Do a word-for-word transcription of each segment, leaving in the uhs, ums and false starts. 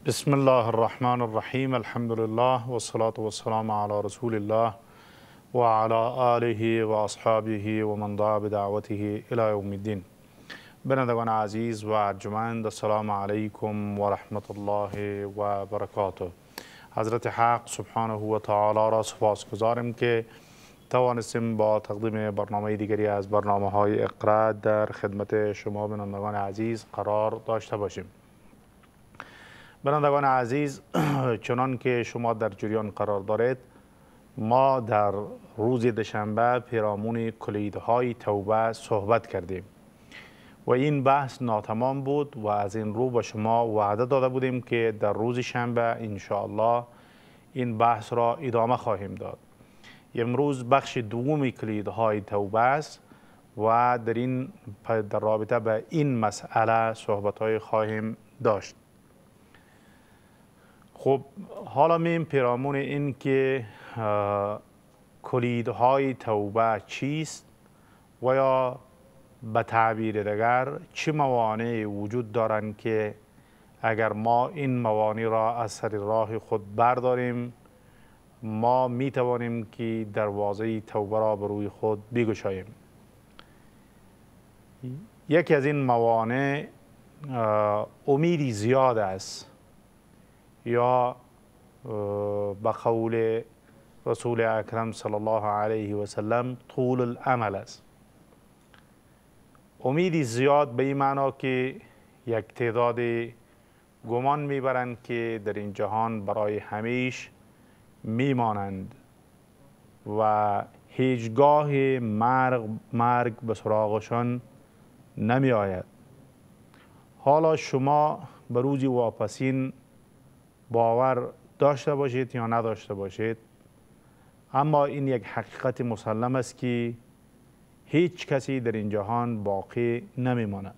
بسم الله الرحمن الرحیم. الحمد لله و الصلاة و السلام علی رسول الله و علی آله و اصحابه و من دعا بدعوته الی یوم الدین. بینندگان عزیز و ارجمند، السلام علیکم و رحمت الله و برکاته. حضرت حق سبحانه و تعالی را سپاسگزارم که توانستیم با تقدیم برنامه دیگری از برنامه های اقرا در خدمت شما بینندگان عزیز قرار داشته باشیم. بینندگان عزیز، چنان که شما در جریان قرار دارید، ما در روز دوشنبه پیرامون کلیدهای توبه صحبت کردیم و این بحث ناتمام بود و از این رو به شما وعده داده بودیم که در روز شنبه انشاءالله این بحث را ادامه خواهیم داد. امروز بخش دوم کلیدهای توبه است و در این در رابطه به این مسئله صحبت‌های خواهیم داشت. خب حالا میم پیرامون این که کلیدهای توبه چیست و یا به تعبیر دیگر چه موانعی وجود دارند که اگر ما این موانع را از سر راه خود برداریم ما می توانیم که دروازه توبه را به روی خود بگشاییم. یکی از این موانع امیدی زیاد است یا به قول رسول اکرم صلی الله علیه و سلم طول الامل است. امیدی زیاد به این معنا که یک تعداد گمان میبرند که در این جهان برای همیش میمانند و هیچگاه مرگ مرگ به سراغشان نمی آید. حالا شما به روزی واپسین باور داشته باشید یا نداشته باشید، اما این یک حقیقت مسلم است که هیچ کسی در این جهان باقی نمیماند.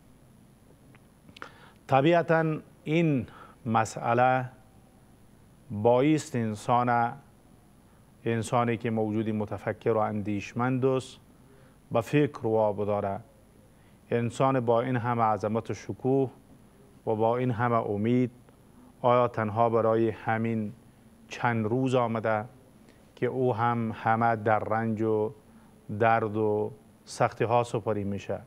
طبیعتا این مسئله باعث انسان انسانی که موجودی متفکر و اندیشمند است به فکر وابداره. انسان با این همه عظمت و شکوه و با این همه امید آیا تنها برای همین چند روز آمده که او هم همه در رنج و درد و سختی ها سپری میشه،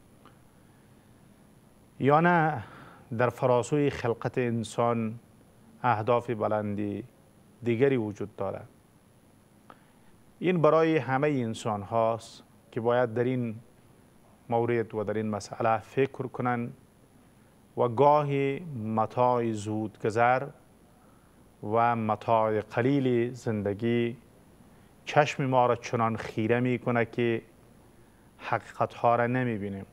یا نه در فراسوی خلقت انسان اهداف بلندی دیگری وجود دارد؟ این برای همه انسان هاست که باید در این مورد و در این مسئله فکر کنند و گاهی متاع زودگذر و متاع قلیل زندگی چشم ما را چنان خیره می کنه که حقیقت ها را نمی بینیم.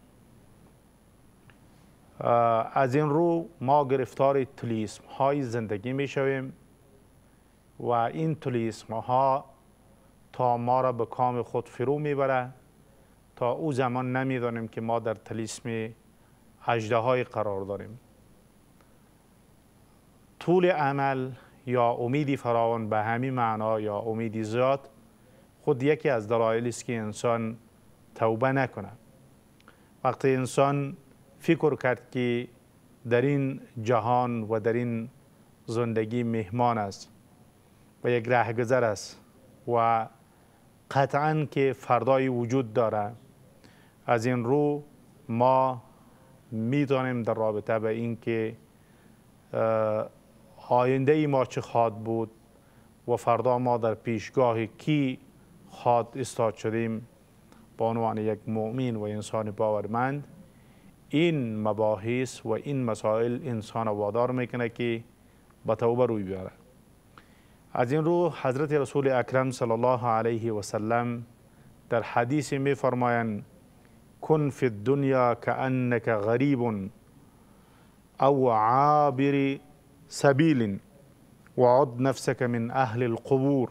از این رو ما گرفتار طلیسم های زندگی می شویم و این طلیسم ها تا ما را به کام خود فرو می بره تا او زمان نمی دانیم که ما در طلیسم اژدهای قرار داریم. طول عمل یا امیدی فراوان به همین معنا یا امیدی زیاد خود یکی از دلایلی است که انسان توبه نکنه. وقتی انسان فکر کرد که در این جهان و در این زندگی مهمان است و یک رهگذر است و قطعاً که فردای وجود داره، از این رو ما میدانیم در رابطه به این که آینده ای ما چه خواهد بود و فردا ما در پیشگاه کی خواهد استاد شدیم به عنوان یک مؤمن و انسان باورمند. این مباحث و این مسائل انسان وادار میکنه که به توبه روی بیاره. از این رو حضرت رسول اکرم صلی الله علیه و سلم در حدیث می فرمایند کن فی الدنیا کأنک غریب او عابر سبیل وعد نفسک من اهل القبور.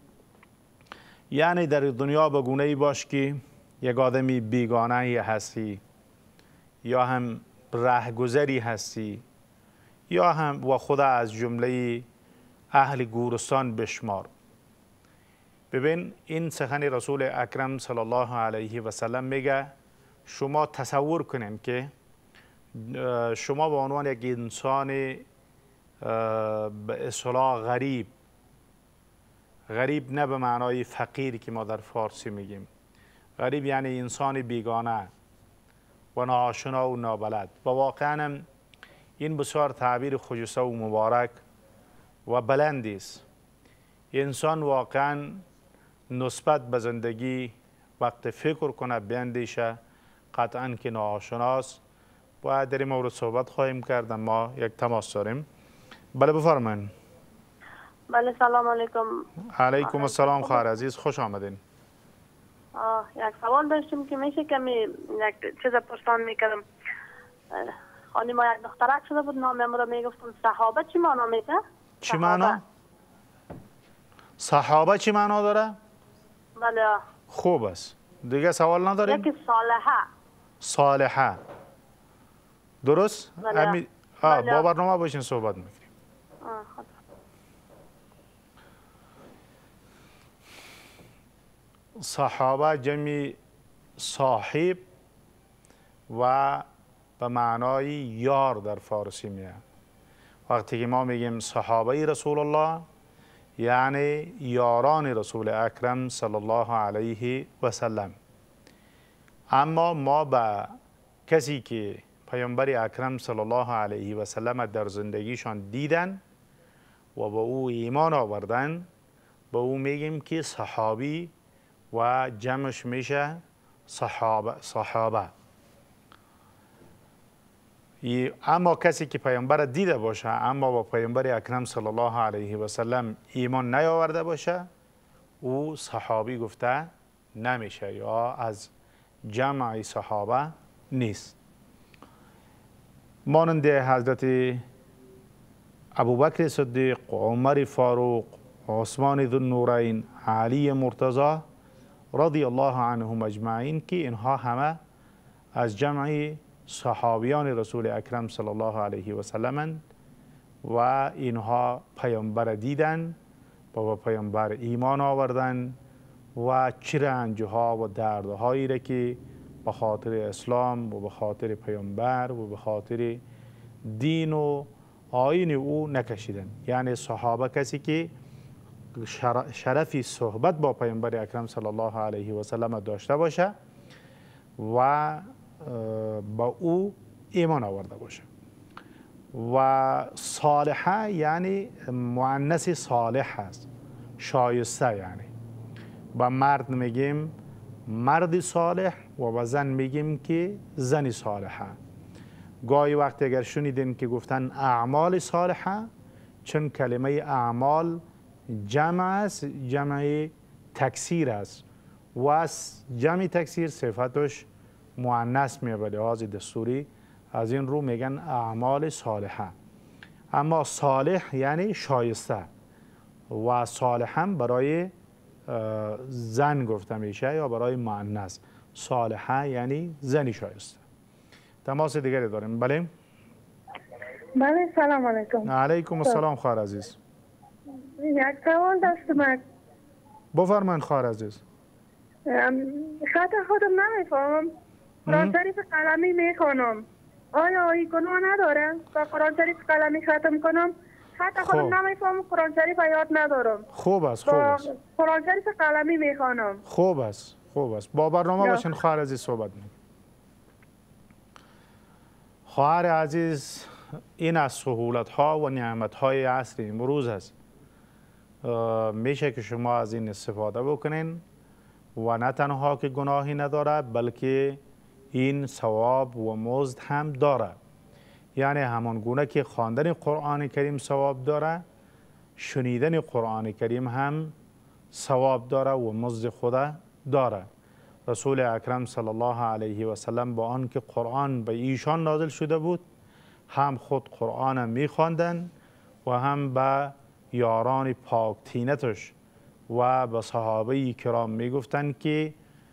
یعنی در دنیا به گونه‌ای باش که یک آدمی بیگانه هستی یا هم رهگذری هستی یا هم و خدا از جمله اهل گورستان بشمار. ببین این سخن رسول اکرم صلی الله علیه و سلم میگه شما تصور کنین که شما به عنوان یک انسان به اصطلاح غریب، غریب نه به معنای فقیری که ما در فارسی میگیم، غریب یعنی انسان بیگانه و ناآشنا و نابلد. و واقعا این بسیار تعبیر خجسته و مبارک و بلندی است. انسان واقعا نسبت به زندگی وقت فکر کنه، بیندیشه، قطعا که ناآشناست. باید در این مورد صحبت خواهیم کرد. ما یک تماس داریم. بله بفرمایید. بله سلام علیکم. علیکم السلام خواهر عزیز، خوش آمدین. یک سوال داشتیم که میشه کمی یک چیز پرسان میکردم. خانم ما یک دخترک شده بود، نام امرو میگفتم صحابه چی معنا میده؟ چی معنا؟ صحابه چی معنا داره؟ بله. خوب است. دیگه سوال نداریم؟ یکی صالحه. صالحه. درست؟ بله. امی... آه با برنامه باشین صحبت میکنیم. صحابه جمعی صاحب و به معنای یار در فارسی میاد. وقتی که ما میگیم صحابه رسول الله یعنی یاران رسول اکرم صلی الله علیه و سلم. اما ما به کسی که پیامبر اکرم صلی الله علیه و سلم در زندگیشان دیدن و به او ایمان آوردن، به او میگیم که صحابی و جمعش میشه صحابه. صحابه. اما کسی که پیامبر دیده باشه اما با پیامبر اکرم صلی الله علیه و سلم ایمان نیاورده باشه، او صحابی گفته نمیشه یا از جمع صحابه نیست. مانند حضرت ابوبکر صدیق، عمر فاروق، عثمان ذو النورین، علی مرتضی رضی الله عنهم اجمعین که اینها همه از جمع صحابیان رسول اکرم صلی الله علیه و سلم و اینها پیامبر دیدن و با پیامبر ایمان آوردن و چه رنجها و دردهایی را که به خاطر اسلام و به خاطر پیامبر و به خاطر دین و آیین او نکشیدن. یعنی صحابه کسی که شرفی صحبت با پیامبر اکرم صلی الله علیه و سلم داشته باشه و با او ایمان آورده باشه. و صالحه یعنی مؤنث صالح هست، شایسته. یعنی با مرد میگیم مرد صالح و با زن میگیم که زنی صالحه. گاهی وقت اگر شنیدین که گفتن اعمال صالحه، چون کلمه اعمال جمع است، جمع تکثیر است و از جمع تکثیر صفتش مؤنث میه، به لحاظ دستوری از این رو میگن اعمال صالحه. اما صالح یعنی شایسته و صالح هم برای زن گفته میشه یا برای مؤنث. صالحه یعنی زنی شایسته. تماس دیگری داریم. بله بله سلام علیکم. علیکم السلام خواهر عزیز. یک سوال داشتم. بفرمایید خواهر عزیز. خط خودم نمیفهمم. قرآن شریف قلمی میخوانم، آیا ای گناه نداره؟ با قرآن شریف قلمی ختم کنم؟ خط خودم نمیفهمم، قرآن شریف یاد ندارم. خوب است، خوب است. قرآن شریف قلمی میخوانم. خوب است، خوب است. با برنامه باشین خواهر عزیز صحبت می‌کنم. خواهر عزیز، این از سهولت ها و نعمت های عصر امروز است. میشه که شما از این استفاده بکنین و نه تنها که گناهی نداره بلکه این ثواب و مزد هم داره. یعنی همان گونه که خواندن قرآن کریم ثواب داره، شنیدن قرآن کریم هم ثواب داره و مزد خود داره. رسول اکرم صلی الله علیه و سلم با آن که قرآن به ایشان نازل شده بود، هم خود قرآن می خواندند و هم به یاران پاک طینتش و به صحابه کرام می گفتند که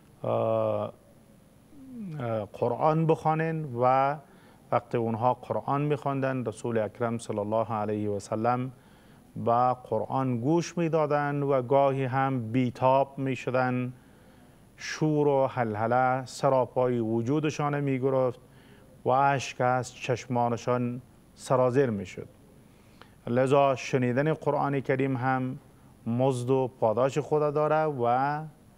قرآن بخوانند و وقتی اونها قرآن می خواندند رسول اکرم صلی الله علیه و سلم به قرآن گوش می دادند و گاهی هم بیتاب می شدند. شور و هلهله سراپای وجودشان می گرفت و اشک از چشمانشان سرازیر می شد. لذا شنیدن قرآن کریم هم مزد و پاداش خود داره و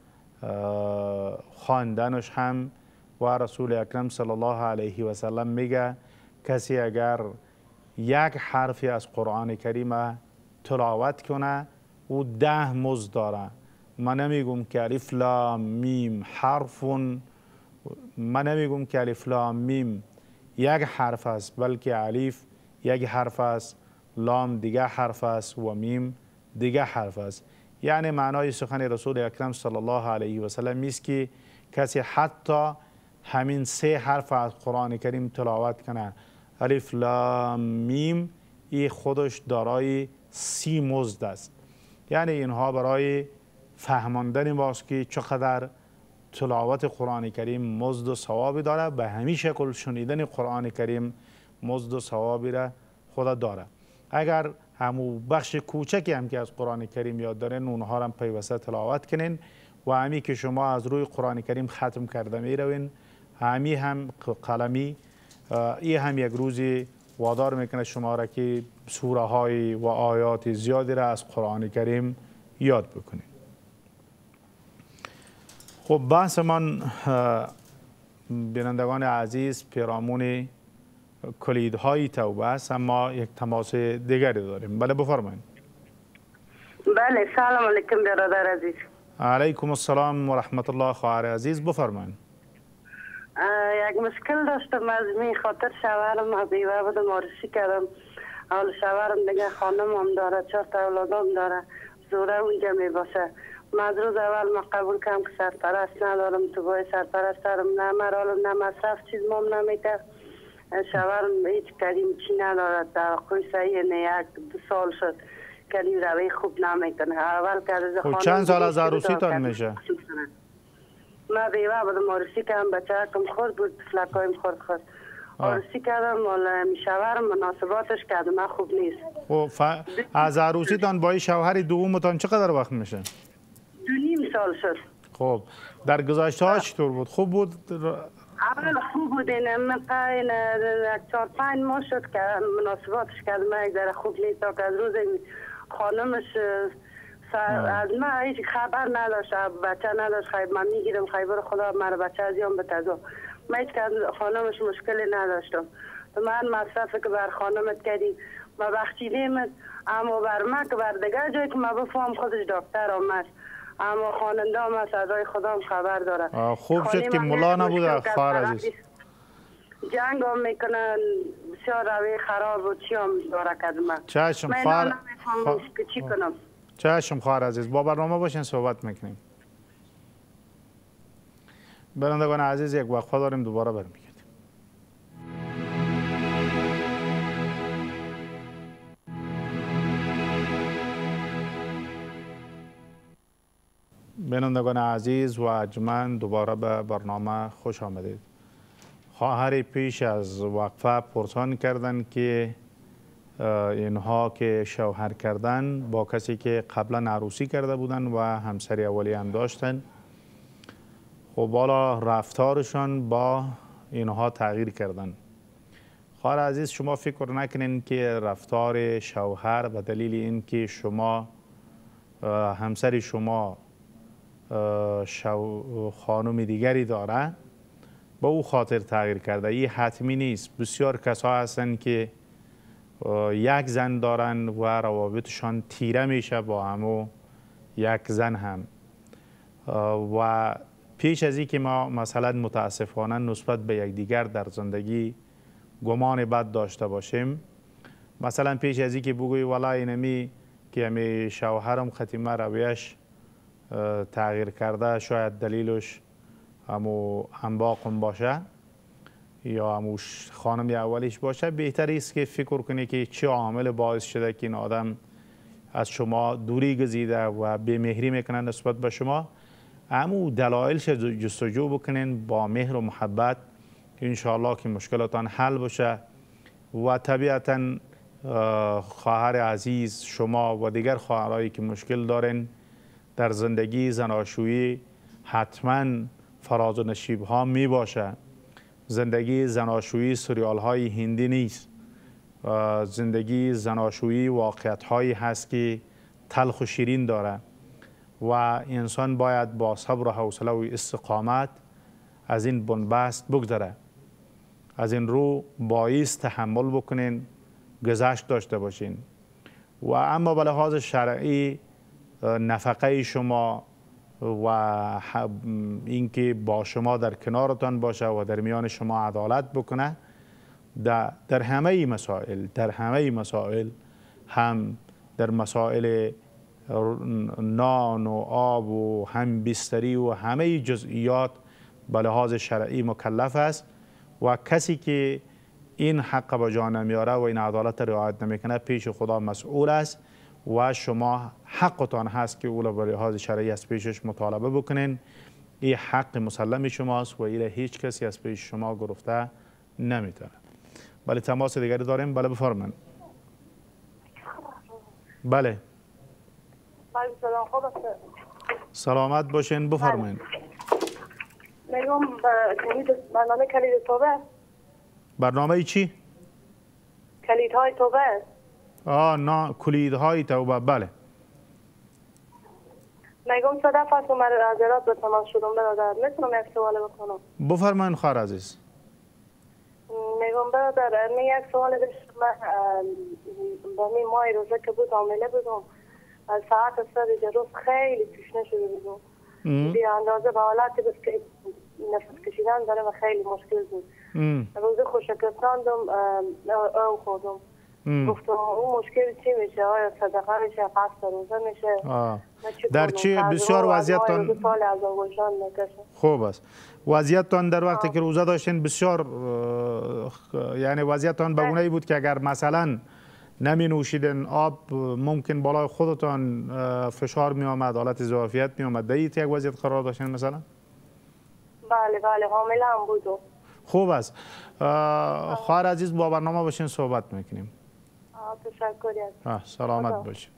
خواندنش هم. و رسول اکرم صلی الله علیه و سلم میگه کسی اگر یک حرفی از قرآن کریم تلاوت کنه او ده مزد داره. من نمیگم که الف لام میم حرف، من نمیگم که الف لام میم یک حرف است، بلکه الف یک حرف است، لام دیگه حرف است و میم دیگه حرف است. یعنی معنای سخن رسول اکرم صلی الله علیه و سلم است که کسی حتی همین سه حرف از قرآن کریم تلاوت کنه، الف لام میم، این خودش دارای سی مزد است. یعنی اینها برای فهماندن ماست که چقدر تلاوت قرآن کریم مزد و ثوابی داره. به همین شکل شنیدن قرآن کریم مزد و ثوابی را خود داره. اگر همو بخش کوچکی هم که از قرآن کریم یاد دارین اونها هم پیوسته تلاوت کنین و همی که شما از روی قرآن کریم ختم کرده می روین، همی هم قلمی این هم یک روزی وادار میکنه شما را که سوره های و آیات زیادی را از قرآن کریم یاد بکنید. خب بحث من بینندگان عزیز پیرامون کلیدهای توبه است، اما یک تماس دیگری داریم. بله بفرمایید. بله سلام علیکم برادر عزیز. علیکم السلام و رحمت الله خواهر عزیز، بفرمایید. یک مشکل داشتم، از می خاطر شوهرم از بیوه بودم آرسی کردم. حال شوهرم دیگه خانم هم داره، چهار تا اولادم داره، زوره اونجا می باشه. من از روز اول ما قبول کردم که سرپرست ندارم، تو بای سرپرست دارم، نه مرالم نه مصرف چیز مام نمیده. شوهرم هیچ کلیم چی ندارد، در خوی صحیح نه، یک دو سال شد کلیم روی خوب نمیکنه. اول که از خانم چند سال از عروسی تان میشه؟ من بیوه بودم آرسی کردم، بچه کم خورد بود، فلکایم خورد خورد آرسی کردم، می شوهرم مناسباتش کردم، من خوب نیست. خب ف... از عروسی تان با شوهر دومتان چقدر وقت میشه؟ دو نیم سال شد. خب در گذشته ها چطور بود؟ خوب بود؟ اول خوب بود، این مقاین چهار پنج ماه شد که مناسباتش کردم، من یک ذره خوب نیست تا که از روز خانمش از من هیچ خبر نداشت، بچه نداشت، خیلی من میگیرم خیبر خدا مرا بچه از یام بتازم، من هیچ که خانمش مشکلی نداشتم. من مصرفه که بر خانمت کردیم و بخشیدیمت، اما بر من که بر دیگه جایی که من بفهم خودش دکتر آمد، اما خواننده هم از ازای خدا هم خبر داره. خوب شد که ملا نبوده خواهر عزیز. جنگ هم میکنن، بسیار روی خراب و چی هم داره کدمه. چشم خواهر من نمیفهمم که چی کنم. چشم خواهر عزیز، با برنامه باشین صحبت میکنیم. برندگان عزیز یک وقفه داریم، دوباره برمیگردیم. بینندگان عزیز و ارجمند، دوباره به برنامه خوش آمدید. خواهر پیش از وقفه پرسان کردند که اینها که شوهر کردن با کسی که قبلا عروسی کرده بودن و همسری اولی هم داشتن، خب بالا رفتارشان با اینها تغییر کردن. خواهر عزیز شما فکر نکنین که رفتار شوهر به دلیل اینکه شما همسری شما شو خانم دیگری داره با او خاطر تغییر کرده. این حتمی نیست. بسیار کسا هستن که یک زن دارن و روابطشان تیره میشه با همو یک زن هم. و پیش از این که ما مثلا متاسفانه نسبت به یکدیگر در زندگی گمان بد داشته باشیم، مثلا پیش از این که بگوی والا اینمی که همی شوهرم ختیمه رویش تغییر کرده، شاید دلیلش همو انباقم باشه یا همو خانم اولیش باشه، بهتر است که فکر کنی که چه عامل باعث شده که این آدم از شما دوری گزیده و بی‌مهری میکنه نسبت به شما. همو دلایلش جستجو بکنین با مهر و محبت، انشاءالله که مشکلاتان حل بشه. و طبیعتا خواهر عزیز شما و دیگر خواهرایی که مشکل دارین در زندگی زناشویی حتما فراز و نشیب ها می باشه. زندگی زناشویی سریال های هندی نیست. زندگی زناشویی واقعیت هایی هست که تلخ و شیرین داره و انسان باید با صبر و حوصله و استقامت از این بنبست بگذره. از این رو باعث تحمل بکنین، گذشت داشته باشین. و اما به لحاظ شرعی نفقه شما و اینکه با شما در کنارتان باشه و در میان شما عدالت بکنه در, در همه مسائل در همه مسائل هم در مسائل نان و آب و هم بستری و همه جزئیات به لحاظ شرعی مکلف است و کسی که این حق به جا نمیاره و این عدالت رعایت نمیکنه پیش خدا مسئول است و شما حقتان هست که اولا به لحاظ شرعی از پیشش مطالبه بکنین. این حق مسلم شماست و این هیچ کسی از پیش شما گرفته نمیتونه. بله تماس دیگری داریم. بله بفرمایید. بله سلام خوب است. سلامت باشین بفرمایید. میگم کلید برنامه کلید توبه. برنامه چی؟ کلیدهای توبه. آه نه کلیدهای توبه. بله میگم صدا فاطمه من از ایراد به تماس شدم برادر. میتونم یک سوال بکنم؟ بفرمایید خواهر عزیز. میگم برادر می یک سوال داشتم. با می ماه روزه که بود عامله بودم از ساعت سه روز خیلی تشنه شده بودم بی اندازه به حالتی بود که نفس کشیدن داره و خیلی مشکل بود. روزه خوشکستاندم او خودم گفتم اون مشکل چی میشه؟ آیا صدقه میشه؟ قصد روزه میشه؟ در چی بسیار وضعیتتان خوب است؟ وضعیتتان در وقتی که روزه داشتین بسیار یعنی وضعیتتان به گونه‌ای بود که اگر مثلا نمی نوشیدن آب ممکن بالای خودتان فشار می آمد، حالت ضعفیت می آمد. دیت یک وضعیت قرار داشتین مثلا؟ بله بله حامله هم بودم. خوب است. خواهر عزیز با برنامه باشین صحبت میکنیم. تشکر. سلامت باشین.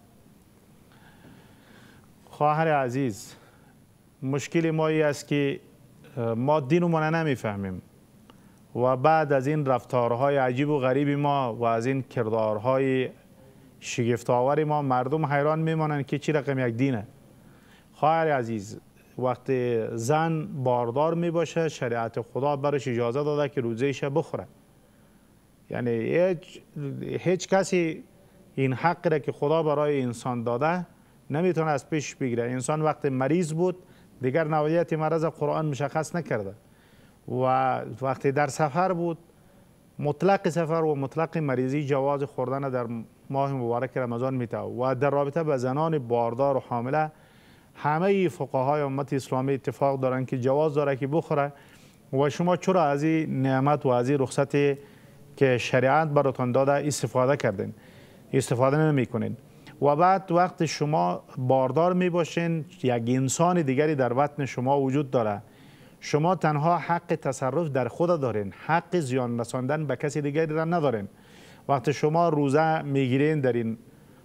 خواهر عزیز مشکل ما ای است که ما دینمون نمیفهمیم و بعد از این رفتارهای عجیب و غریب ما و از این کردارهای شگفت‌آور ما مردم حیران میمانند که چی رقم یک دینه. خواهر عزیز وقتی زن باردار می باشه شریعت خدا برش اجازه داده که روزهش بخوره. یعنی هیچ, هیچ کسی این حق را که خدا برای انسان داده نمیتونه از پیش بگیره. انسان وقتی مریض بود دیگر نوعیت مرض قرآن مشخص نکرده و وقتی در سفر بود مطلق سفر و مطلق مریضی جواز خوردن در ماه مبارک رمضان میته و در رابطه به زنان باردار و حامله همه فقهای امت اسلامی اتفاق دارن که جواز داره که بخوره و شما چرا از این نعمت و از این رخصتی که شریعت براتون داده استفاده کردین؟ استفاده نمی کنین. و بعد وقت شما باردار می باشین یک انسان دیگری در بطن شما وجود داره. شما تنها حق تصرف در خود دارین، حق زیان رساندن به کسی دیگری را ندارین. وقتی شما روزه میگیرین در این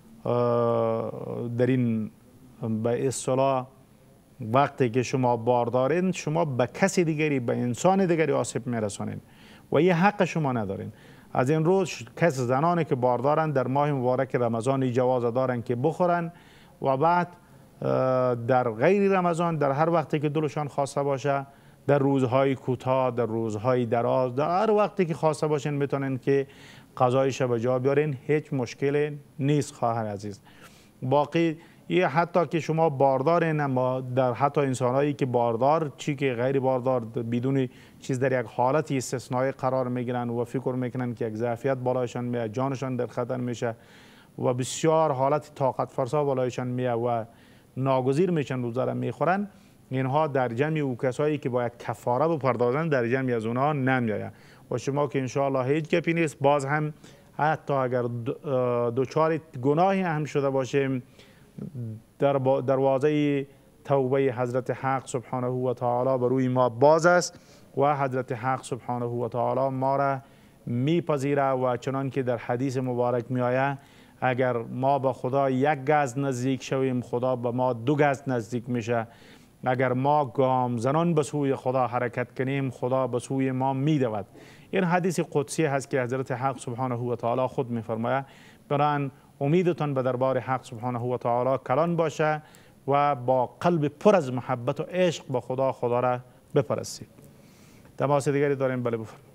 در این به اصطلاح وقتی که شما باردارین شما به کسی دیگری به انسان دیگری آسیب میرسانین و یه حق شما ندارین. از این روز کس زنانی که باردارن در ماه مبارک رمضان جواز دارن که بخورن و بعد در غیر رمضان در هر وقتی که دلشان خواسته باشه در روزهای کوتاه در روزهای دراز در هر وقتی که خواسته باشین میتونن که غذایش به جا بیارین. هیچ مشکلی نیست خواهر عزیز. باقی یه حتی که شما باردارین اما در حتی انسانهایی که باردار چی که غیر باردار بدون چیز در یک حالت استثنایی قرار میگیرن و فکر میکنن که یک ضعفیت بالایشان میاد جانشان در خطر میشه و بسیار حالت طاقت فرسا بالایشان میاد و ناگزیر میشن روزه را میخورن. اینها در جمع او کسایی که باید کفاره بپردازن در جمع از اونها نمیآید و شما که انشاءالله هیچ گپی نیست باز هم حتی اگر دوچار گناهی هم شده باشیم در دروازه توبه حضرت حق سبحانه و تعالی بر روی ما باز است و حضرت حق سبحانه و تعالی ما را میپذیره و چنان که در حدیث مبارک میآید اگر ما به خدا یک گز نزدیک شویم خدا به ما دو گز نزدیک میشه اگر ما گام زنان به سوی خدا حرکت کنیم خدا به سوی ما میدود. این حدیث قدسی هست که حضرت حق سبحانه و تعالی خود میفرماید بران امیدتان به دربار حق سبحانه و تعالی کلان باشه و با قلب پر از محبت و عشق با خدا خدا را بپرستید. تماس دیگری داریم؟ بله بفرمایید.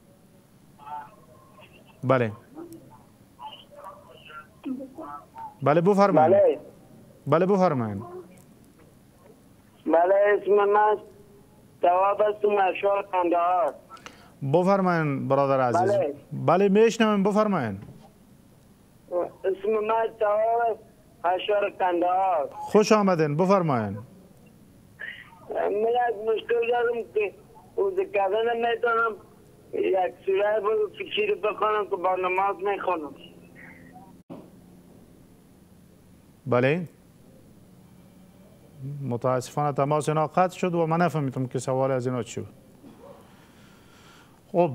بله بله بفرمایید. بله بله بفرمایید. بله اسم من جواب است مشار قندهار. بفرمایید برادر عزیز. بله بله میشنویم بفرمایید. اسم من جواب مشار قندهار. خوش آمدین بفرمایید. من یک مشکل دارم که وضو کردن نمیتونم، یک سوره رو فکری بخونم که با نماز میخونم. بله متاسفانه تماس اینا قطع شد و من نفهمیدم که سوال از اینا چی بود. خب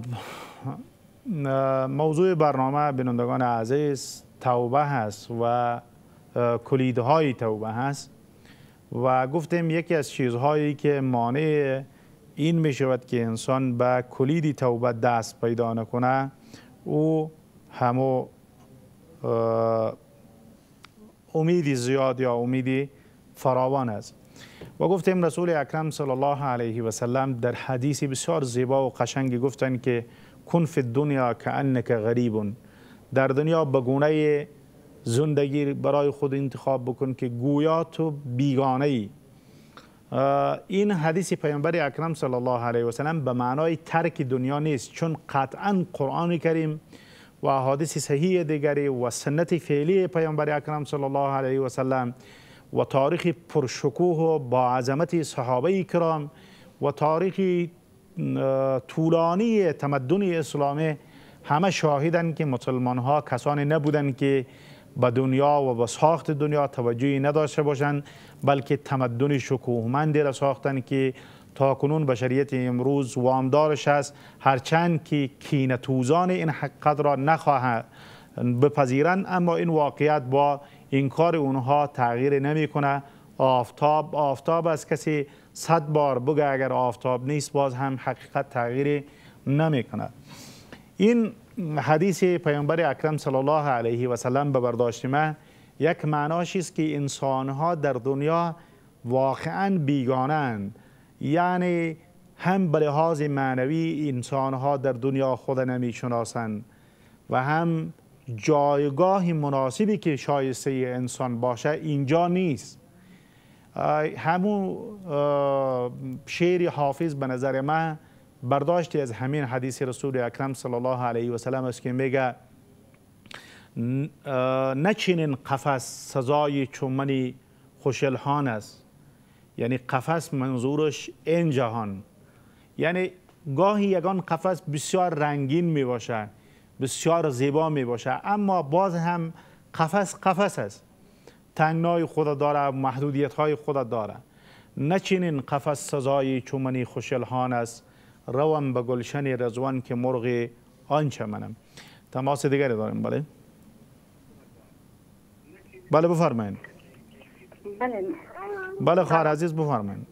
موضوع برنامه بینندگان عزیز توبه هست و کلیدهای توبه هست و گفتیم یکی از چیزهایی که مانع این می شود که انسان به کلید توبه دست پیدا نکنه او همو امیدی زیاد یا امیدی فراوان است. و گفتیم رسول اکرم صلی الله علیه و سلم در حدیثی بسیار زیبا و قشنگی گفتن که کن فی الدنیا کانک غریب، در دنیا به گونه زندگی برای خود انتخاب بکن که گویا تو بیگانه ای. این حدیث پیامبر اکرم صلی الله علیه و سلم به معنای ترک دنیا نیست، چون قطعا قرآن کریم و احادیث صحیح دیگری و سنت فعلی پیامبر اکرم صلی الله علیه و سلم و تاریخ پرشکوه و با عظمت صحابه کرام و تاریخ طولانی تمدن اسلامی همه شاهدن که مسلمان ها کسانی نبودن که به دنیا و به ساخت دنیا توجهی نداشته باشند، بلکه تمدن شکوهمندی را ساختن که تا کنون بشریت امروز وامدارش است، هرچند که کینه‌توزان این حقیقت را نخواهند بپذیرند، اما این واقعیت با انکار اونها تغییر نمیکنه. آفتاب آفتاب است، کسی صد بار بگه اگر آفتاب نیست باز هم حقیقت تغییر نمیکنه. این حدیث پیامبر اکرم صلی الله علیه و سلم به برداشت من یک معناش است که انسانها در دنیا واقعا بیگانند، یعنی هم به لحاظ معنوی انسانها در دنیا خود نمیشناسند و هم جایگاه مناسبی که شایسته انسان باشه اینجا نیست. همون شعر حافظ به نظر من برداشتی از همین حدیث رسول اکرم صلی الله علیه و سلم است که میگه نچینین قفس سزای چومنی خوشلهان است. یعنی قفس منظورش این جهان، یعنی گاهی یگان قفس بسیار رنگین می باشه، بسیار زیبا می باشه، اما باز هم قفس قفس است، تنگنای خود داره، محدودیت های خود داره. نچینین قفس سزای چومنی خوشلهان است، روم به گلشن رضوان که مرغ آن چمنم. تماس دیگری داریم. بله بله بفرمایید. بله بله خواهر عزیز بفرمایید.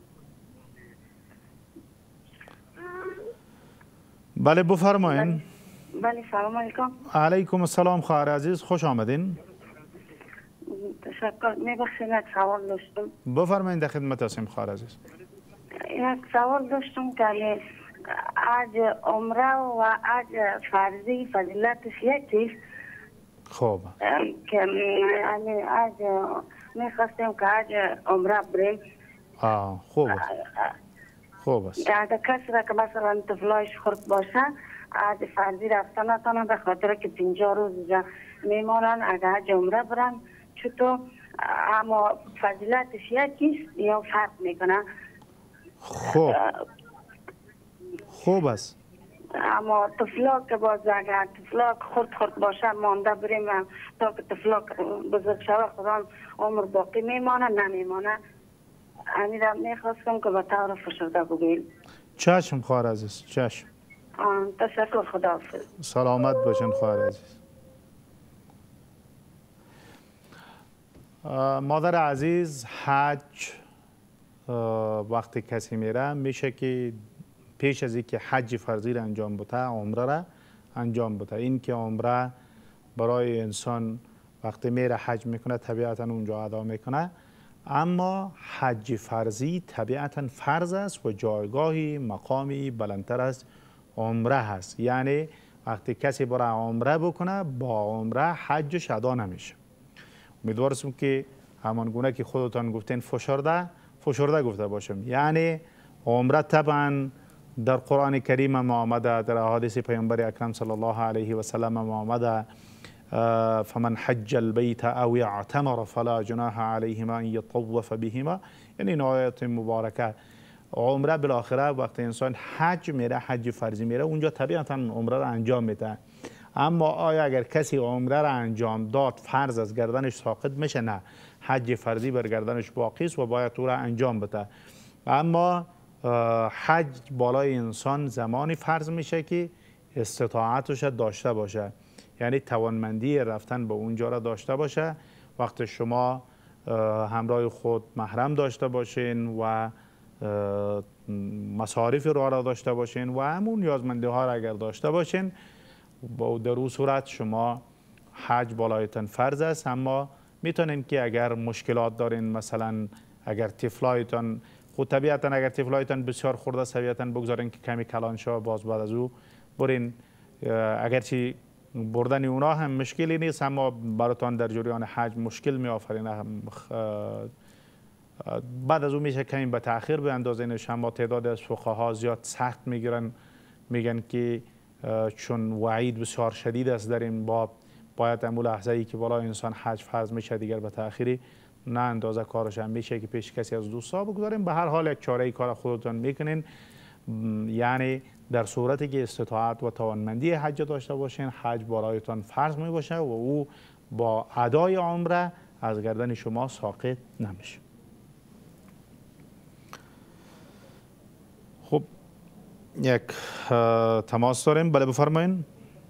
بله بفرمایید. بله سلام علیکم. علیکم السلام خواهر عزیز، خوش آمدین. تشکر. میبخشید یک سوال داشتم. بفرمایید در خدمت هستیم خواهر عزیز. یک سوال داشتم که حج عمره و حج فرضی فضیلتش یکیست. خوب. که یعنی حج میخواستیم که حج عمره بریم. آه خوب است. خوب است. اگر کسی را که مثلا طفلایش خرد باشه حج فرضی رفته نتانه به خاطر که پنجاه روز میمانن، اگر حج عمره برن چطور؟ اما فضیلتش یکیست یا فرق میکنه؟ خوب خوب است. اما طفلاک که باز اگر طفلاک خورد خورد باشه مانده بریم تا که طفلاک بزرگ شوه خدا عمر باقی میمانه نمیمانه. همین را میخواستم که به طور فشرده بگوییم. چشم خواهر عزیز، چشم. تشکر، خداحافظ. سلامت باشین خواهر عزیز. مادر عزیز، حج وقتی کسی میره میشه که پیش از اینکه حج فرضی را انجام بده عمره را انجام بده. این که عمره برای انسان وقتی میره حج میکنه طبیعتا اونجا ادا میکنه، اما حج فرضی طبیعتا فرض است و جایگاهی مقامی بلندتر از عمره هست. یعنی وقتی کسی برای عمره بکنه با عمره حجش ادا نمیشه. امیدوارم که همان گونه که خودتان گفتین فشرده فشرده گفته باشم. یعنی عمره طبعا در قرآن کریم ما آمده، در احادیث پیامبر اکرم صلی الله علیه و سلم ما آمده فمن حج البیت او اعتمر فلا جناح علیهما ان یطوف بهما. یعنی این آیات مبارکه عمره بالاخره وقتی انسان حج میره، حج فرضی میره، اونجا طبیعتا عمره را انجام میده. اما آیا اگر کسی عمره را انجام داد فرض از گردنش ساقط میشه؟ نه، حج فرضی بر گردنش باقی است و باید او را انجام بده. اما حج بالای انسان زمانی فرض میشه که استطاعتش داشته باشه، یعنی توانمندی رفتن به اونجا را داشته باشه. وقتی شما همراه خود محرم داشته باشین و مصارف راه را داشته باشین و همون نیازمندی ها را اگر داشته باشین، با در اون صورت شما حج بالایتان فرض است. اما میتونین که اگر مشکلات دارین، مثلا اگر طفلایتان، خود طبیعتا اگر طفلایتان بسیار خورده است طبیعتا بگذارین که کمی کلان شو، باز بعد از او برین. اگرچه بردن اونا هم مشکلی نیست، اما براتان در جریان حج مشکل می آفرینه. بعد از اون میشه کمی به تأخیر بیندازینش. اما تعداد از فقها زیاد سخت میگیرن، میگن که چون وعید بسیار شدید است در این باب، باید امول لحظه ای که بالا انسان حج فرض میشه دیگر به تأخیری نه اندازه کارش هم میشه که پیش کسی از دوستا بگذاریم. به هر حال یک چاره ای کار خودتون میکنین. یعنی در صورتی که استطاعت و توانمندی حج داشته باشین، حج بالایتان فرض می باشه و او با ادای عمره از گردن شما ساقط نمیشه. خب یک تماس داریم. بله بفرمایین.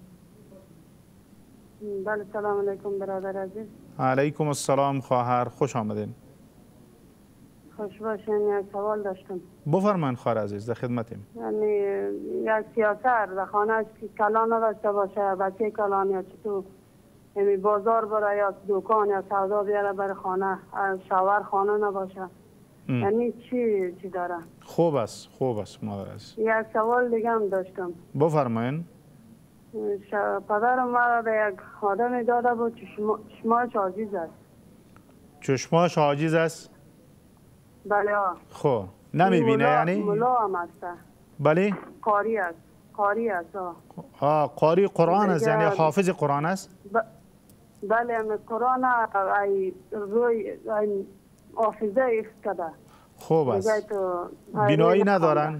بله سلام علیکم برادر عزیز. علیکم السلام خواهر، خوش آمدین. خوش باشین. یک سوال داشتم. بفرمایین خواهر عزیز، در خدمتیم. یعنی یک سیاسر در خانهش که کلان نداشته باشه، بچه کلان یا چطور، یعنی بازار بره یا دکان یا سودا بیاره بر خانه، شاور خانه نباشه، یعنی چی چی داره؟ خوب است، خوب است مادر عزیز. یک سوال دیگه هم داشتم. بفرمایین. پدرم مرا به یک آدمی داده بود چشماش عاجز است. چشماش عاجز است؟ بله ها. خب نمیبینه یعنی؟ ملا هم است. بله؟ قاری است. قاری است. آه قاری قرآن است، یعنی حافظ قرآن است؟ ب... بله قرآن ای روی ای حافظه افتاده. خوب است. بینایی ندارن؟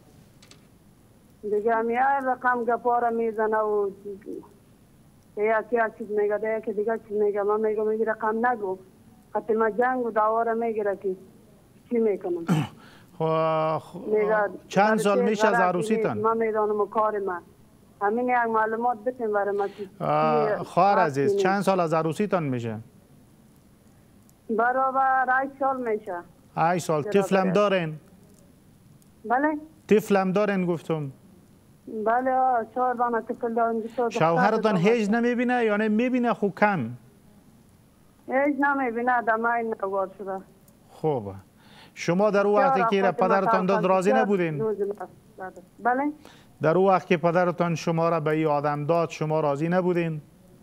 دیگه همی رقم گپارا میزنه و یکی یک چیز میگه دیگه که دیگه چیز میگه. من میگه میگه رقم نگو، حتی ما جنگ و دعواره میگیره که چی میکنم. چند سال میشه از عروسیتان؟ من میدانم کار من همین یک معلومات بتیم برای ما. خواهر عزیز چند سال از عروسیتان میشه؟ برابر هشت سال میشه. هشت سال. طفلم دارین؟ بله. طفلم دارین گفتم؟ بله چهار دانه طفل دارن. شوهرتان هیچ نمیبینه یا نه میبینه خوب کم؟ هیچ نمیبینه، دمای نوار شده. خوبه. شما در اون وقتی که پدرتان داد راضی نبودین؟ بله. در اون وقت که پدرتان شما را به این آدم داد شما راضی نبودین؟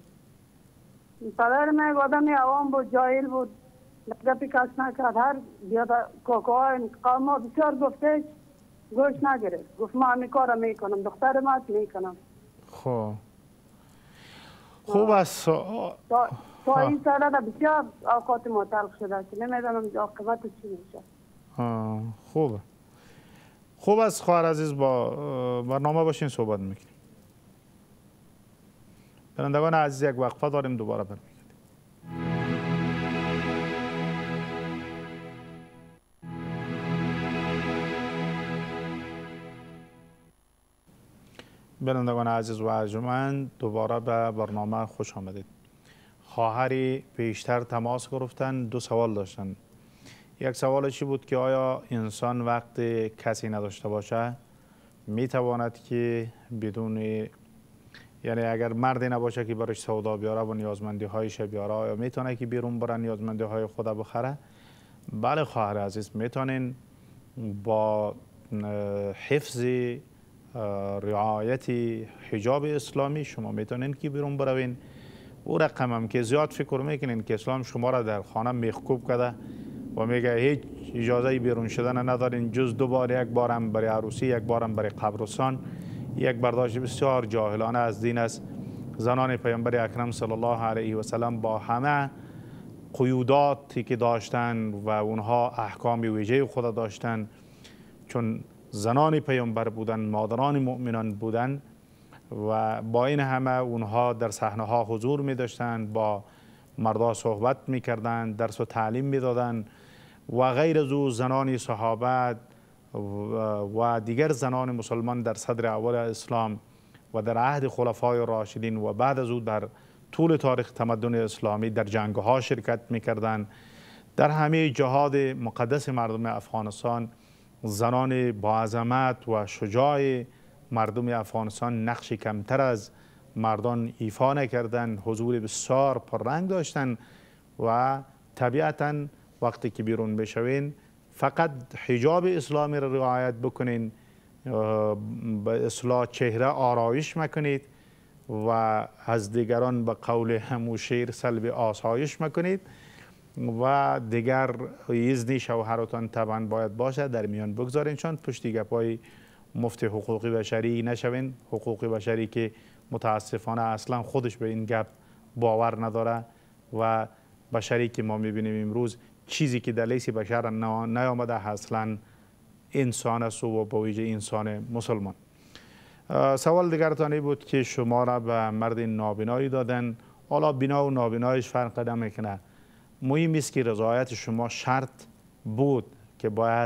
پدر من آدمی عوام بود، جاهل بود، گپی کس نکرد. هر بیاد کاکاهای قوم ها بسیار گفته گوش نگرفت. گفت ما همین کار میکنم، دختر ما میکنم. خب خوب است. تا, تا این ساله بسیار اوقات ما تلخ شده که نمیدونم عاقبت چی میشه. خوبه. خوب است خواهر عزیز، با برنامه باشین صحبت میکنیم. برندگان عزیز یک وقفه داریم، دوباره برمیگردیم. برندگان عزیز و ارجمند، دوباره به برنامه خوش آمدید. خواهری پیشتر تماس گرفتن، دو سوال داشتن. یک سوالشی بود که آیا انسان وقت کسی نداشته باشه میتواند که بدون، یعنی اگر مردی نباشه که برش سودا بیاره و نیازمندی هایش بیاره، آیا میتونه که بیرون بره نیازمندی های خود بخره؟ بله خواهر عزیز، میتونین با حفظ رعایت حجاب اسلامی شما میتونین که بیرون بروین. او رقم هم که زیاد فکر میکنین که اسلام شما را در خانه میخکوب کرده و میگه هیچ اجازه بیرون شدن ندارین جز دو بار، یک بارم برای عروسی، یک بارم برای قبرستان. یک برداشت بسیار جاهلانه از دین است. زنان پیامبر اکرم صلی الله علیه و سلم با همه قیوداتی که داشتن و اونها احکام ویژه خود داشتن، چون زنان پیامبر بودن، مادران مؤمنان بودن و با این همه اونها در صحنه ها حضور می داشتن، با مردا صحبت می کردن، درس و تعلیم می دادن و غیر از او زنان صحابه و دیگر زنان مسلمان در صدر اول اسلام و در عهد خلفای راشدین و بعد از او در طول تاریخ تمدن اسلامی در جنگ ها شرکت می کردن. در همه جهاد مقدس مردم افغانستان زنان با عظمت و شجاع مردم افغانستان نقشی کمتر از مردان ایفا نکردن، حضور بسیار پررنگ داشتن و طبیعتا وقتی که بیرون بشوین فقط حجاب اسلامی را رعایت بکنین، به اصلاح چهره آرایش مکنید و از دیگران به قول همو شیر سلب آسایش مکنید و دیگر ایزنی شوهرتان طبعا باید باشه در میان بگذارین، چون پشتی گپای مفت حقوق بشری نشوین. حقوق بشری که متاسفانه اصلا خودش به این گپ باور نداره و بشری که ما میبینیم امروز چیزی که در لیست بشر نیامده اصلا انسان است و با ویژه انسان مسلمان. سوال دیگرتانی بود که شما را به مرد نابینایی دادن. حالا بینا و نابینایش فرق نمیکنه، مهم است که رضایت شما شرط بود که باید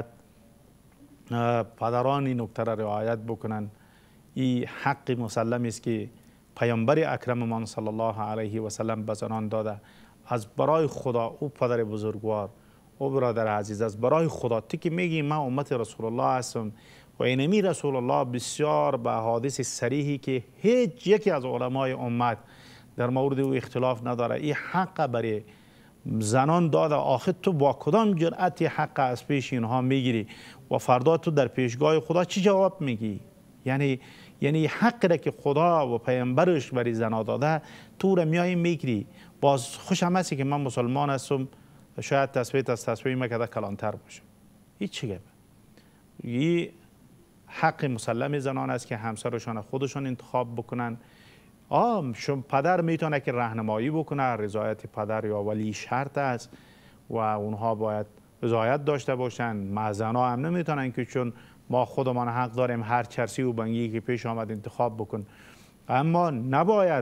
پدران این نکته را رعایت بکنن. این حق مسلم است که پیامبر اکرم من صلی الله علیه و سلم به زنان داده. از برای خدا او پدر بزرگوار، او برادر عزیز، از برای خدا تو که میگی من امت رسول الله هستم و اینمی رسول الله بسیار به حادث صریحی که هیچ یکی از علمای امت در مورد او اختلاف نداره، این حق برای زنان داده. آخر تو با کدام جرأت حق از پیش اینها میگیری و فردا تو در پیشگاه خدا چی جواب میگی؟ یعنی یعنی حق را که خدا و پیامبرش برای زنا داده تو را میای میگیری. باز خوشم هستی که من مسلمان هستم، شاید تصویت از تصویت مکده کلانتر باشم. هیچ چی گفت. این حق مسلم زنان است که همسرشان خودشان انتخاب بکنن. آم شما پدر میتونه که راهنمایی بکنه، رضایت پدر یا ولی شرط است و اونها باید رضایت داشته باشن. معزنا هم نمیتونن که چون ما خودمان حق داریم هر چرسی و بنگی که پیش آمد انتخاب بکن، اما نباید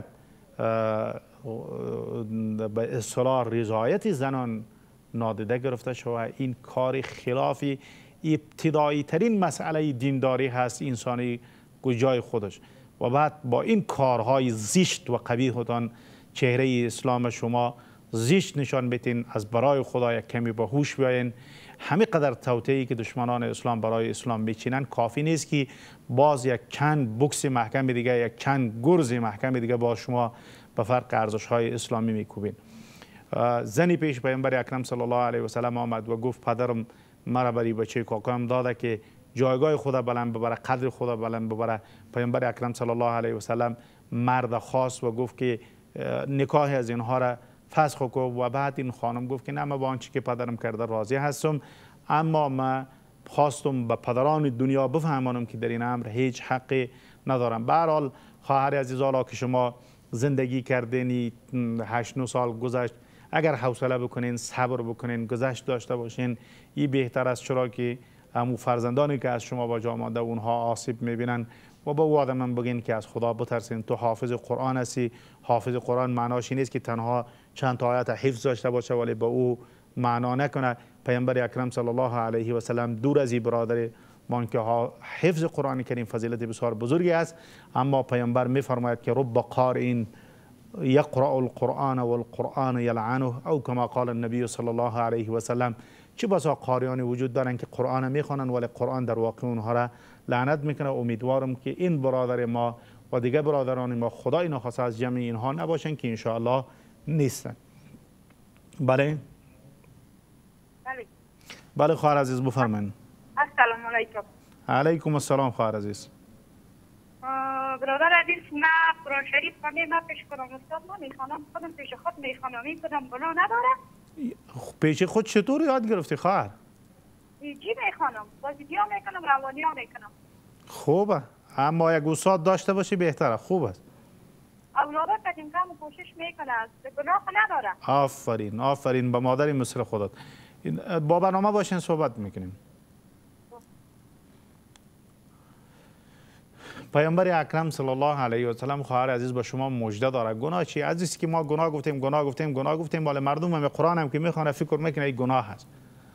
به اصطلاح رضایت زنان نادیده گرفته شود. این کار خلافی ابتدایی ترین مسئله دینداری هست انسانی جای خودش و بعد با این کارهای زشت و قبیحتان چهره اسلام شما زشت نشان بدین. از برای خدا یک کمی به هوش بیاین. همه قدر توطئه‌ای که دشمنان اسلام برای اسلام میچینن کافی نیست که باز یک چند بوکس محکم دیگه، یک چند گرز محکم دیگه با شما به فرق ارزش‌های اسلامی میکوبین. زنی پیش پیامبر اکرم صلی الله علیه و سلم آمد و گفت پدرم مرا برای بچه کاکام داده که جایگاه خدا بلند ببره، قدر خدا بلند ببره. پیامبر اکرم صلی الله علیه و سلم مرد خاص و گفت که نکاح از اینها را فسخ کو و بعد این خانم گفت که نه من با آنچه که پدرم کرده راضی هستم، اما من خواستم به پدران دنیا بفهمانم که در این امر هیچ حقی ندارم. به هر حال خواهر عزیز، حالا که شما زندگی کردین هشت نه سال گذشت، اگر حوصله بکنین، صبر بکنین، گذشت داشته باشین، این بهتر است، چرا که همون فرزندانی که از شما با جا مانده اونها آسیب میبینن و با او آدم بگین که از خدا بترسین. تو حافظ قرآن هستی. حافظ قرآن معناش نیست که تنها چند تا آیت حفظ داشته باشه ولی با او معنا نکنه. پیامبر اکرم صلی الله علیه و سلم دور از این برادر مان که حفظ قرآن کریم فضیلت بسیار بزرگی است، اما پیامبر میفرماید که رب قارئ یقرأ القرآن والقرآن یلعنه، او کما قال النبی صلی الله علیه و سلم، چه بسا قاریانی وجود دارن که قرآن میخوانن ولی قرآن در واقع اونها را لعنت میکنه. امیدوارم که این برادر ما و دیگه برادران ما خدا اینا خاص از جمع اینها نباشن که انشاءالله نیستن. بله بله بله خواهر عزیز بفرمایید. السلام علیکم. علیکم السلام خواهر عزیز. برادر عزیز، من قرآن شریف خواندم، من پیش کنم استاد ما میخوانم، خودم پیش خود میخوانم، این کدام گناه نداره؟ پیش خود چطور یاد گرفتی خواهر؟ چی میخوانم؟ بازیگی ها میکنم، روانی ها میکنم. خوبه، اما یک استاد داشته باشی بهتره. خوب است. اولادا کدیم کم کوشش میکنه، گناه نداره. آفرین آفرین با مادری مصر خودت. با برنامه باشین صحبت میکنیم. پیامبر اکرم صلی الله علیه و سلم خواهر عزیز با شما مژده داره. گناه چی؟ عزیزی که ما گناه گفتیم گناه گفتیم گناه گفتیم ولی مردم هم قرآن هم که میخوانه فکر میکنه این گناه هست.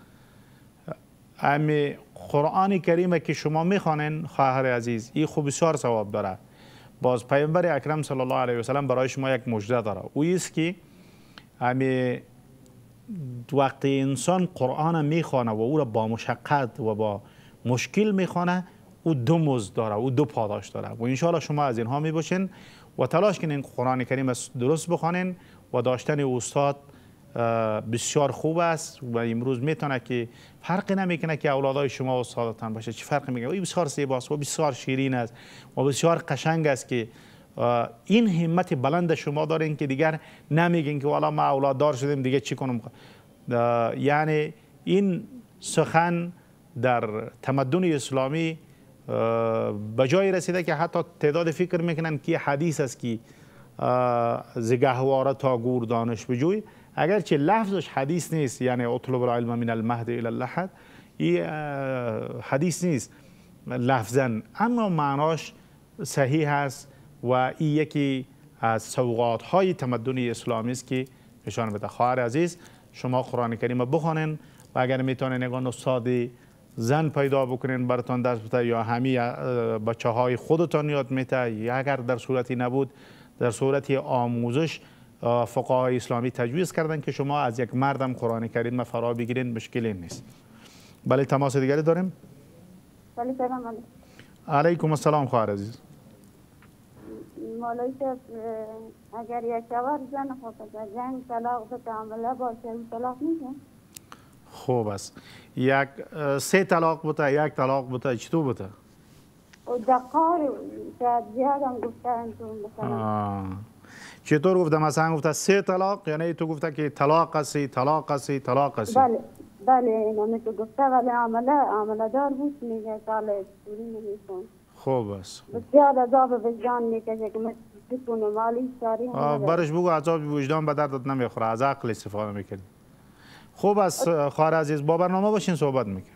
امی قرآن کریم که شما میخوانین خواهر عزیز این خوب بسیار ثواب داره. باز پیامبر اکرم صلی الله علیه و سلم برای شما یک مژده داره. او است که امی وقتی انسان قرآن میخوانه و او را با مشقت و با مشکل میخوانه، او دو مزد داره، او دو پاداش داره و انشاءالله شما از اینها می باشین و تلاش کنین قرآن کریم درست بخوانین و داشتن استاد بسیار خوب است و امروز میتونه که فرقی نمیکنه که اولادای شما استادتان باشه. چه فرقی میکنه؟ این بسیار زیباست و بسیار شیرین است و بسیار قشنگ است که این همت بلند شما دارین که دیگر نمیگین که والا ما اولاد دار شدیم دیگه چی کنم. یعنی این سخن در تمدن اسلامی به جای رسیده که حتی تعداد فکر میکنن که حدیث است که ز گهواره تا گور دانش بجوی، اگرچه لفظش حدیث نیست، یعنی اطلب العلم من المهد الی اللحد، این حدیث نیست لفظا، اما معناش صحیح است و این یکی از سوغات های تمدن اسلامی است که نشان بده. خواهر عزیز شما قرآن کریم بخوانین و اگر میتونین نگاه استاد زن پیدا بکنین براتون درس بده یا همین بچه های خودتان یاد میته، یا اگر در صورتی نبود در صورتی آموزش فقهای اسلامی تجویز کردن که شما از یک مردم قرآن کریم فرا بگیرین، مشکلی نیست. بله تماس دیگری داریم. بله سلام علیکم. علیکم السلام خواهر عزیز. مولوی صاحب اگر یک شوهر زن خود در جنگ طلاق به تعامله باشه این طلاق میشه؟ خوب است. یک سه طلاق بوده، یک طلاق بوده، چطور بوده؟ و دقار شاید زیاد هم گفتن تو مثلا. چطور گفته؟ مثلا گفته سه طلاق، یعنی تو گفته که طلاق هستی طلاق هستی طلاق هستی؟ بله بله اینو تو گفته ولی عمله عمله دار بود میگه سال سوری نمیکن. خوب است. بسیار عذاب وجدان میکشه که مثل بکنه مالی ساری هم برش بگو عذاب وجدان به دردت نمیخوره، از عقل استفاده میکنی. خوب است خواهر عزیز با برنامه باشین صحبت میکنیم.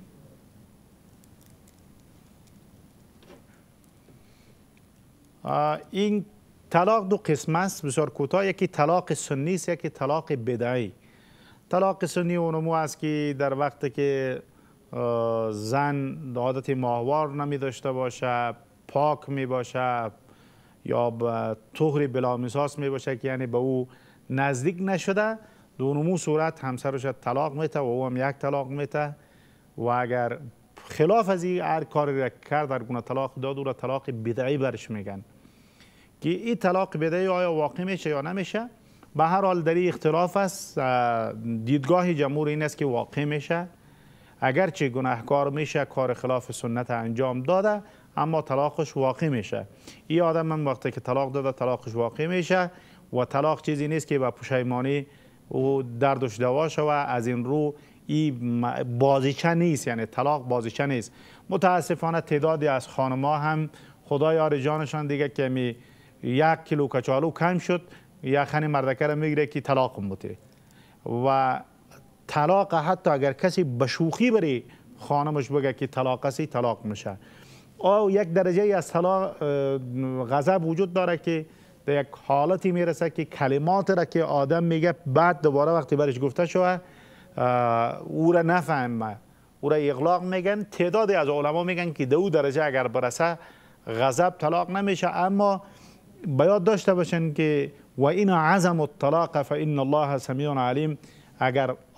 این طلاق دو قسم است بسیار کوتاه، یکی طلاق سنی است یکی طلاق بدعی. طلاق سنی اونمو است که در وقتی که زن عادت ماهوار نمی داشته باشه، پاک می باشه یا به طهر بلا مساس می باشه که یعنی به او نزدیک نشده، دونمو صورت همسرش طلاق میته و او هم یک طلاق میته و اگر خلاف از این هر کاری را کرد در گونه طلاق داد او را طلاق بدعی برش میگن که این طلاق بدعی آیا واقع میشه یا نمیشه. به هر حال در این اختلاف است. دیدگاه جمهور این است که واقع میشه، اگرچه گناهکار میشه کار خلاف سنت انجام داده اما طلاقش واقع میشه. این آدم من وقتی که طلاق داده طلاقش واقع میشه و طلاق چیزی نیست که با پشیمانی و دردش دوا شوه. از این رو این بازیچه نیست، یعنی طلاق بازیچه نیست. متاسفانه تعدادی از خانم‌ها هم خدا یار جانشان دیگه که می یک کیلو کچالو کم شد یا خانی مردکه را میگیره که طلاقم بوده و طلاق حتی اگر کسی به شوخی بری خانمش بگه که طلاق هستی طلاق میشه. او یک درجه از طلاق غضب وجود داره که در یک حالتی میرسه که کلمات را که آدم میگه بعد دوباره وقتی برش گفته شوه او را نفهمه، او را اغلاق میگن. تعدادی از علما میگن که دو درجه اگر برسه غضب طلاق نمیشه. اما باید داشته باشن که و این عزم الطلاق فان الله سمیع علیم، اگر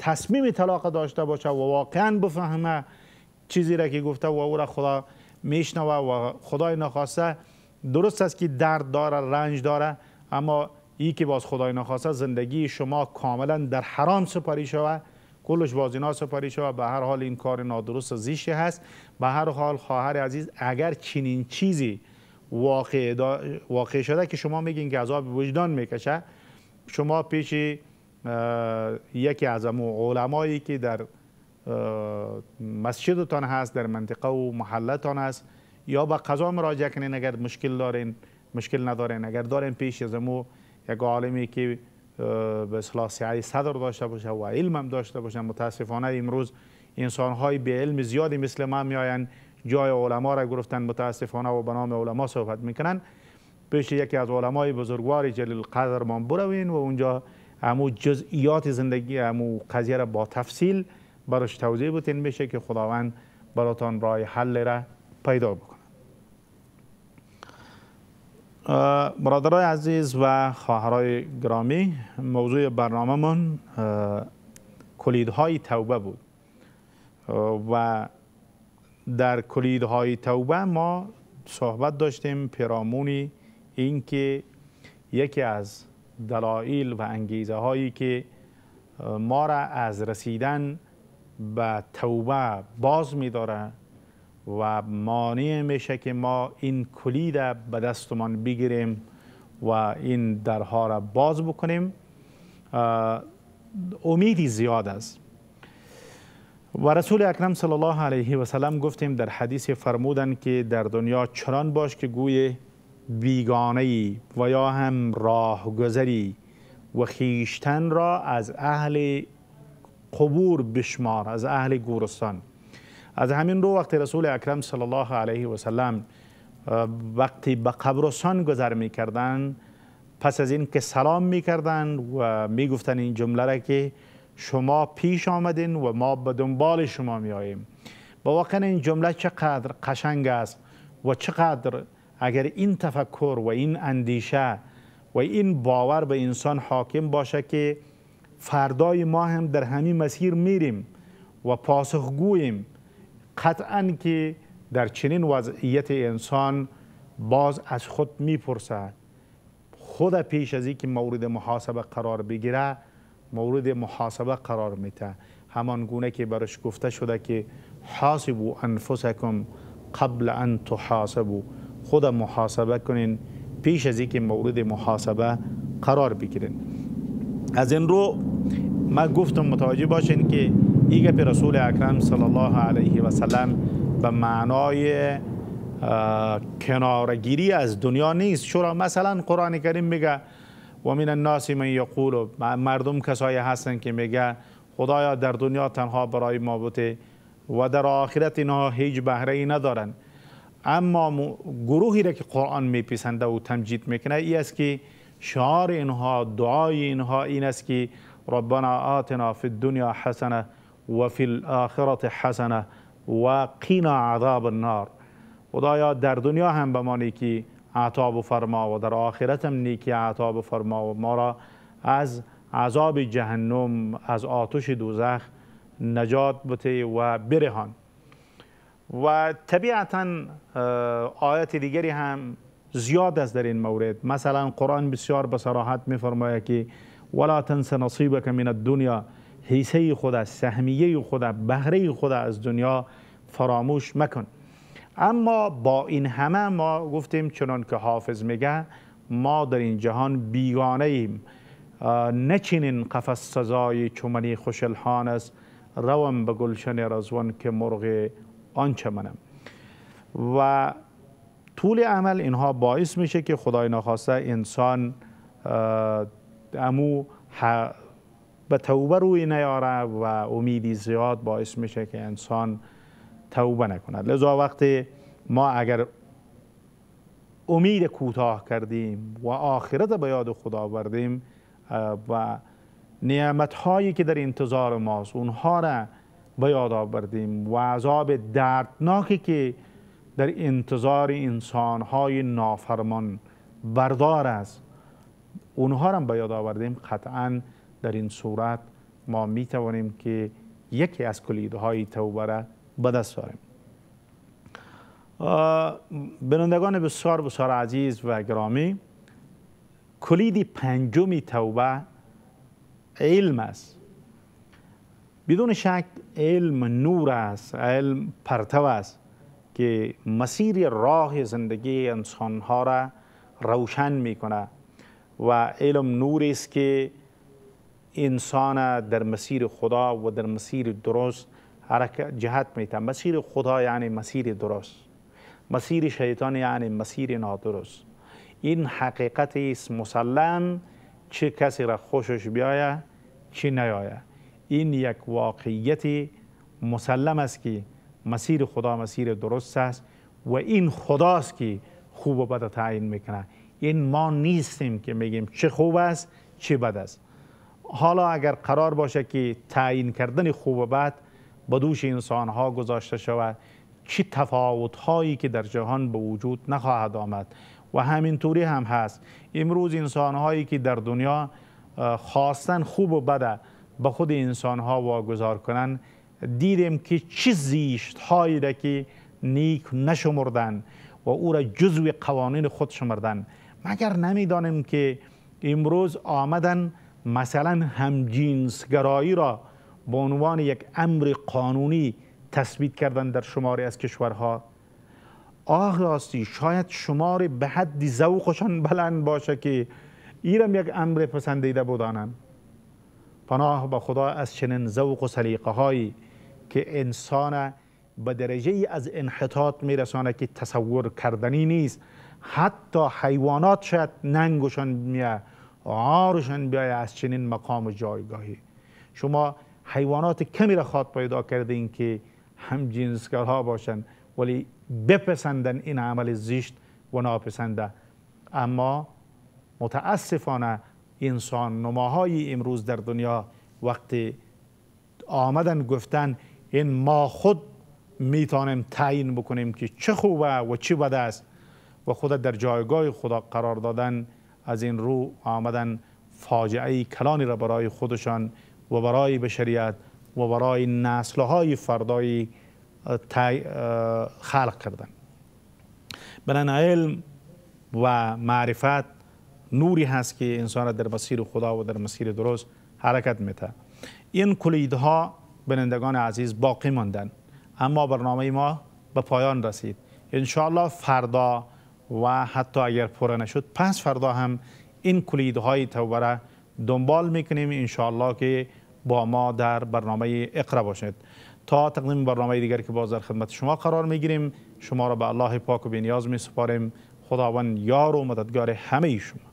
تصمیم طلاق داشته باشه و واقعا بفهمه چیزی را که گفته و او را خدا میشنوه و خدای نخواسته درست است که درد داره، رنج داره، اما ای که باز خدای نخواسته زندگی شما کاملا در حرام سپاری شوه، کلش باز اینا سپاری شوه، به هر حال این کار نادرست و زیشتی هست. به هر حال خواهر عزیز، اگر چنین چیزی واقع, واقع شده که شما میگین که عذاب وجدان میکشه، شما پیش یکی از امو علمایی که در مسجدتان هست، در منطقه و محلتان هست، یا به قضا مراجعه کنین اگر مشکل دارین، مشکل ندارین. اگر دارین پیش از امو یک عالمی که به اصطلاح سعی صدر داشته باشه و علم هم داشته باشه. متاسفانه امروز انسان‌های به علم زیادی مثل ما میآیند، جای علما را گرفتن متاسفانه و به نام علما صحبت میکنن. پیش یکی از علمای بزرگوار جلیل القدر ما بروین و اونجا همو جزئیات زندگی همو قضیه را با تفصیل براش توضیح بتین میشه که خداوند براتان راه حل را پیدا بکنه. برادرای عزیز و خواهرای گرامی، موضوع برنامه من کلیدهای توبه بود و در کلیدهای توبه ما صحبت داشتیم پیرامونی این که یکی از دلایل و انگیزه هایی که ما را از رسیدن به توبه باز می داره و مانع میشه که ما این کلید به دستمان بگیریم و این درها را باز بکنیم، امیدی زیاد است. و رسول اکرم صلی الله علیه و سلم گفتیم در حدیث فرمودن که در دنیا چنان باش که گوی بیگانه‌ای و یا هم راهگذری و خیشتن را از اهل قبور بشمار، از اهل گورستان. از همین رو وقتی رسول اکرم صلی الله علیه و سلم وقتی به قبرستان گذر میکردن، پس از این که سلام میکردن و میگفتن این جمله را که شما پیش آمدین و ما به دنبال شما میاییم. با واقعا این جمله چقدر قشنگ است و چقدر اگر این تفکر و این اندیشه و این باور به انسان حاکم باشه که فردای ما هم در همین مسیر میریم و پاسخگوییم، قطعا که در چنین وضعیت انسان باز از خود میپرسه، خود پیش از این که مورد محاسبه قرار بگیره مورد محاسبه قرار میده. همان گونه که برش گفته شده که حاسبوا انفسکم قبل ان تحاسبوا، خود محاسبه کنین پیش از این که مورد محاسبه قرار بگیرین. از این رو ما گفتم متوجه باشین که ایگه به رسول اکرم صلی الله علیه و سلم به معنای کنارگیری از دنیا نیست. چرا مثلا قرآن کریم میگه و من الناس من یقول، مردم کسایی هستن که میگه خدایا در دنیا تنها برای ما بوده و در آخرت اینها هیچ بهره ای ندارن. اما گروهی را که قرآن میپسنده و تمجید میکنه ای است که شعار اینها، دعای اینها این است که ربنا آتنا فی الدنیا حسنه و فی الاخرت حسنه و قینا عذاب النار. خدایا در دنیا هم به ما نیکی عطا بفرما و در آخرت هم نیکی عطا بفرما و ما را از عذاب جهنم، از آتش دوزخ نجات بده و برهان. و طبیعتا آیات دیگری هم زیاد است در این مورد. مثلا قرآن بسیار به صراحت می‌فرماید که ولا تنس نصیبک من الدنیا، حصه خود، سهمیه خود، بهره خود از دنیا فراموش مکن. اما با این همه ما گفتیم چنان که حافظ میگه ما در این جهان بیگانه ایم. نچینین قفس سزای چمنی خوش الحان است، روم به گلشن رضوان که مرغ آنچه منم. و طول عمل اینها باعث میشه که خدای نخواسته انسان امو به توبه روی نیاره و امیدی زیاد باعث میشه که انسان توبه نکنه. لذا وقتی ما اگر امید کوتاه کردیم و آخرت به یاد خدا آوردیم و نعمت هایی که در انتظار ماست اونها را به یاد آوردیم و عذاب دردناکی که در انتظار انسان های نافرمان بردار است اونها را به یاد آوردیم، قطعا در این صورت ما می توانیم که یکی از کلیدهای توبه را به دست آوریم. بینندگان بسیار بسیار عزیز و گرامی، کلید پنجمی توبه علم است. بدون شک علم نور است، علم پرتو است که مسیر راه زندگی انسانها را روشن می کنه و علم نوری است که انسان در مسیر خدا و در مسیر درست حرکت جهت میده. مسیر خدا یعنی مسیر درست، مسیر شیطان یعنی مسیر نادرست. این حقیقت است مسلم، چه کسی را خوشش بیاید چه نیاید. این یک واقعیت مسلم است که مسیر خدا مسیر درست است و این خداست که خوب و بد تعیین میکنه. این ما نیستیم که میگیم چه خوب است چه بد است. حالا اگر قرار باشه که تعیین کردن خوب و بد به دوش انسان ها گذاشته شود، چه تفاوت هایی که در جهان به وجود نخواهد آمد. و همینطوری هم هست. امروز انسان هایی که در دنیا خواستن خوب و بد به خود انسان ها واگذار کنن، دیدیم که چه زیشت هایی را که نیک نشمردن و او را جزو قوانین خود شمردن. مگر نمیدانیم که امروز آمدن مثلا همجنسگرایی را به عنوان یک امر قانونی تثبیت کردن در شماری از کشورها. آه راستی شاید شمار به حد ذوقشان بلند باشه که ایرم یک امر پسندیده بودانند. پناه به خدا از چنین ذوق و سلیقه هایی که انسان به درجه از انحطاط میرسانه که تصور کردنی نیست. حتی حیوانات شاید ننگشان میاد، عارشان بیاید از چنین مقام و جایگاهی. شما حیوانات کمی را خواد پیدا کردین که هم جنسگرها باشن ولی بپسندن این عمل زشت و ناپسنده. اما متاسفانه انسان نماهای امروز در دنیا وقتی آمدن گفتن این ما خود میتونیم تعیین بکنیم که چه خوبه و چه بد است و خود در جایگاه خدا قرار دادن، از این رو آمدن فاجعه کلانی را برای خودشان و برای بشریت و برای نسل‌های فردایی خلق کردن. بنابراین علم و معرفت نوری هست که انسان در مسیر خدا و در مسیر درست حرکت میده. این کلیدها بینندگان عزیز باقی ماندن، اما برنامه ما به پایان رسید. انشاءالله فردا و حتی اگر پره نشد پس فردا هم این کلیدهای توبه را دنبال میکنیم. انشاءالله که با ما در برنامه اقرا باشید. تا تقدیم برنامه دیگر که باز در خدمت شما قرار میگیریم، شما را به الله پاک و بی‌نیاز می سپاریم. خداوند یار و مددگار همه شما.